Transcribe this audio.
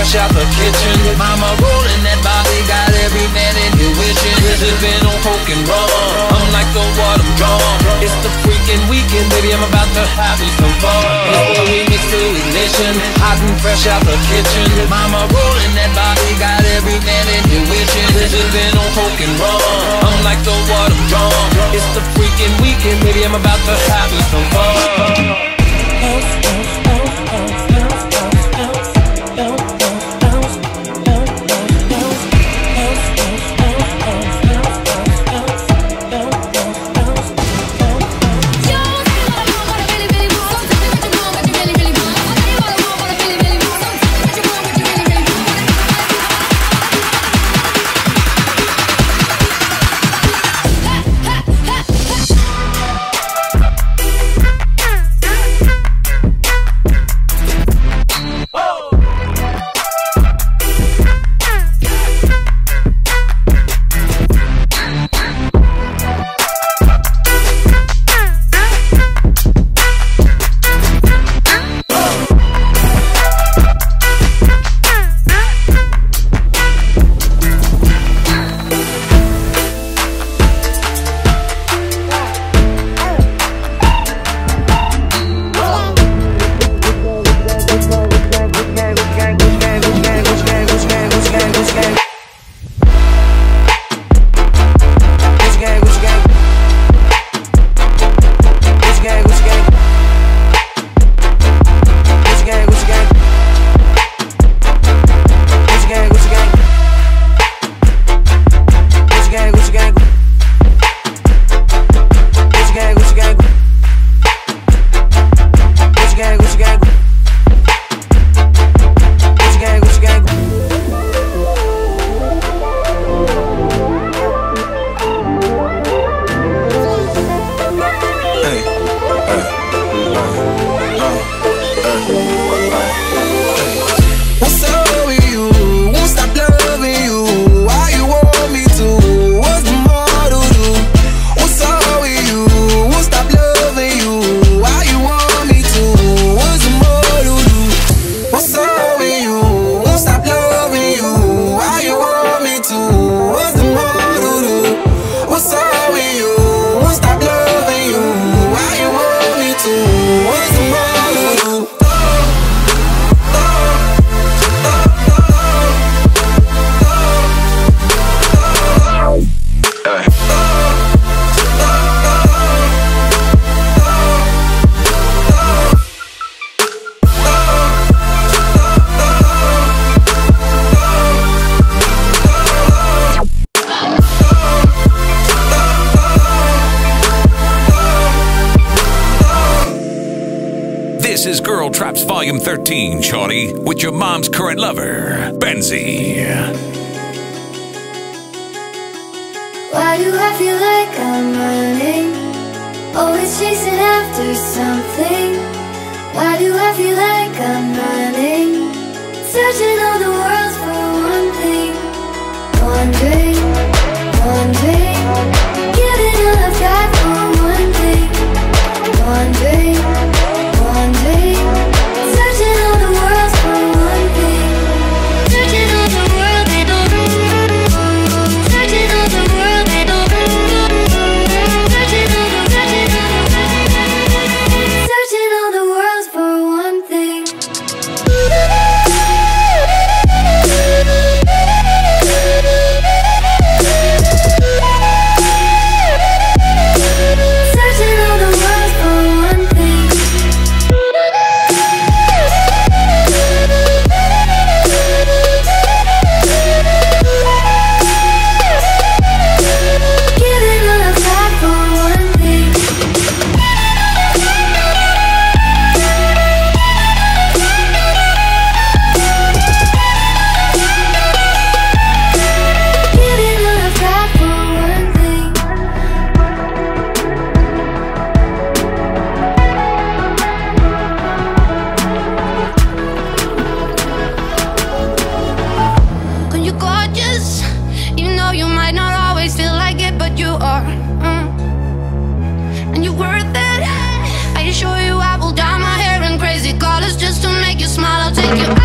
fresh out the kitchen. Mama rolling that body, got every man in here wishing. Sipping on coke and rum, I'm like the water drum. It's the freaking weekend, baby, I'm about to have me some fun. Before we mix to ignition, hot and fresh out the kitchen. Mama rolling that body, got every man in here wishing. Sipping on coke and rum, I'm like the water drum. It's the freaking weekend, baby, I'm about to have me some fun. This is Girl Traps Volume 13, shorty, with your mom's current lover, Benzie. Why do I feel like I'm running? Always chasing after something. Why do I feel like I'm running? Searching all the world for one thing. Wondering, wondering, giving all I've got for one thing. Wondering, wondering, searching all the world for one thing. Searching all the world and searching all the world and searching all the world for one thing. And you're worth it. I assure you I will dye my hair in crazy colors just to make you smile. I'll take you